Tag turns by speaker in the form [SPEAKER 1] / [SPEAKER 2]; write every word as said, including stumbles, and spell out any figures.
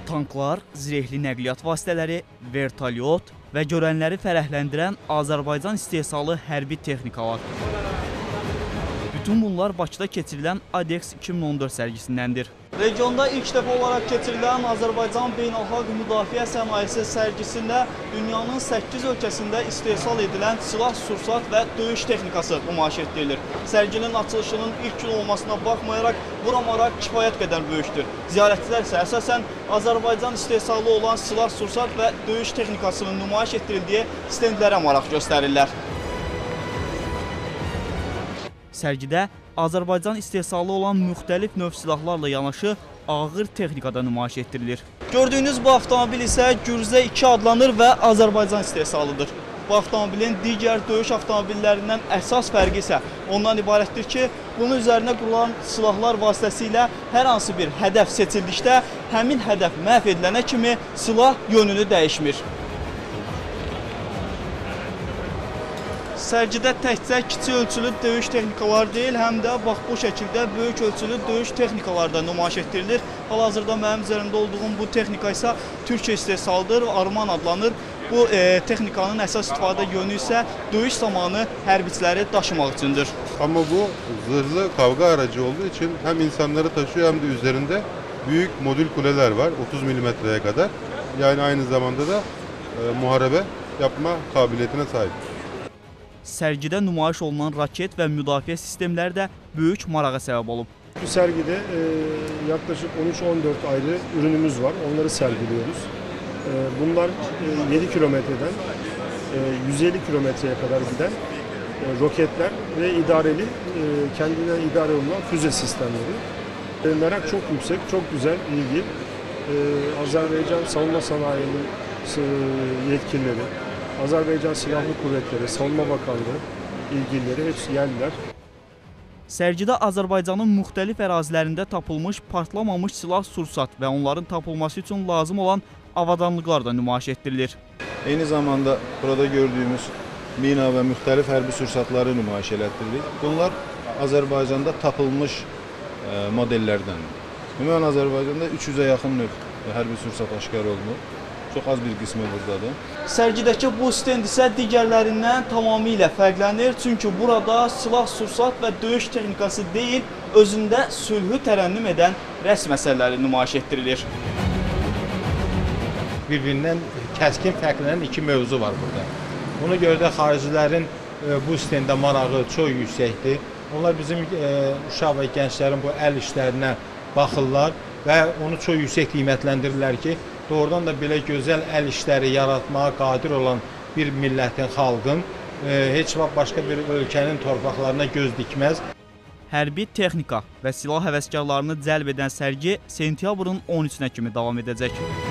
[SPEAKER 1] Tanklar, zirehli nəqliyyat vasitələri, vertolyot və görənləri fərəhləndirən Azərbaycan istehsalı hərbi texnikalar. Bütün bunlar Bakıda keçirilən ADEX iki min on dörd sərgisindəndir. Regionda ilk dəfə olaraq keçirilən Azərbaycan Beynəlxalq Müdafiə Sənayesi sərgisində dünyanın səkkiz ölkəsində istehsal edilən silah-sursat və döyüş texnikası nümayiş etdirilir. Sərginin açılışının ilk gün olmasına baxmayaraq bura maraq kifayət qədər böyükdür. Ziyarətçilər isə əsasən Azərbaycan istehsalı olan silah-sursat və döyüş texnikasının nümayiş etdirildiyi stendlərə maraq göstərirlər. Sərgidə Azərbaycan istehsalı olan müxtəlif növ silahlarla yanaşı ağır texnika da nümayiş etdirilir. Gördüyünüz bu avtomobil isə Gürzə iki adlanır və Azərbaycan istehsalıdır. Bu avtomobilin digər döyüş avtomobillərindən əsas fərqi isə ondan ibarətdir ki, bunun üzərinə qurulan silahlar vasitəsilə hər hansı bir hədəf seçildikdə həmin hədəf məhv edilənə kimi silah yönünü dəyişmir. Sərgidə təkcə kiçik ölçülü döyüş texnikaları deyil, həm də bax bu şəkildə böyük ölçülü döyüş texnikaları da nümayiş etdirilir. Hal-hazırda mənim üzərində olduğum bu texnika isə Türkiyə istehsalıdır, Arman adlanır. Bu e, texnikanın əsas istifadə yönü isə döyüş zamanı hərbiçiləri daşımaq üçündür.
[SPEAKER 2] Amma bu zırhlı kavga aracı olduğu için hem insanları taşıyor hem de üzerinde büyük modül kuleler var otuz milimetreye kadar. Yani aynı zamanda da e, muharebe yapma kabiliyetine sahip.
[SPEAKER 1] Sərgidə nümayiş olunan raket və müdafiə sistemləri də böyük marağa səbəb olub.
[SPEAKER 3] Bu sergide e, yaklaşık on üç on dört ayrı ürünümüz var. Onları sergiliyoruz. E, bunlar e, yedi kilometreden e, yüz elli kilometreye kadar giden e, roketler ve idareli e, kendine idare olunan füze sistemleri. E, merak çok yüksek, çok güzel, ilgi. E, Azerbaycan Savunma Sanayi'nin e, yetkilileri, Azerbaycan Silahlı Kuvvetleri, Savunma Bakanlığı ilgilileri hepsi yerliler.
[SPEAKER 1] Sərgidə Azərbaycanın müxtəlif ərazilərində tapılmış partlamamış silah-sursat və onların tapılması üçün lazım olan avadanlıqlar da nümayiş etdirilir.
[SPEAKER 4] Eyni zamanda burada gördüyümüz mina və müxtəlif hərbi sursatları nümayiş elətdiririk. Bunlar Azərbaycanda tapılmış e, modellərdəndir. Ümumən Azərbaycanda üç yüzə yaxın növ hərbi sursat aşkar olunur. Çox az bir qismi buradadır.
[SPEAKER 1] Sərgidəki bu stend isə digərlərindən tamamilə fərqlənir. Çünki burada silah-sursat və döyüş texnikası deyil, özündə sülhü tərənnüm edən rəsm əsərləri nümayiş etdirilir.
[SPEAKER 5] Bir-birindən kəskin fərqlənən iki mövzu var burada. Ona görə də xaricilərin bu stendə marağı çox yüksəkdir. Onlar bizim uşaq və gənclərin bu əl işlərinə baxırlar və onu çox yüksək qiymətləndirirlər ki, doğrudan da belə gözəl əl işləri yaratmağa qadir olan bir millətin, xalqın heç vaxt başqa bir ölkənin torpaqlarına göz dikməz.
[SPEAKER 1] Hərbi texnika və silah həvəskarlarını cəlb edən sərgi sentyabrın on üçünə kimi davam edəcək.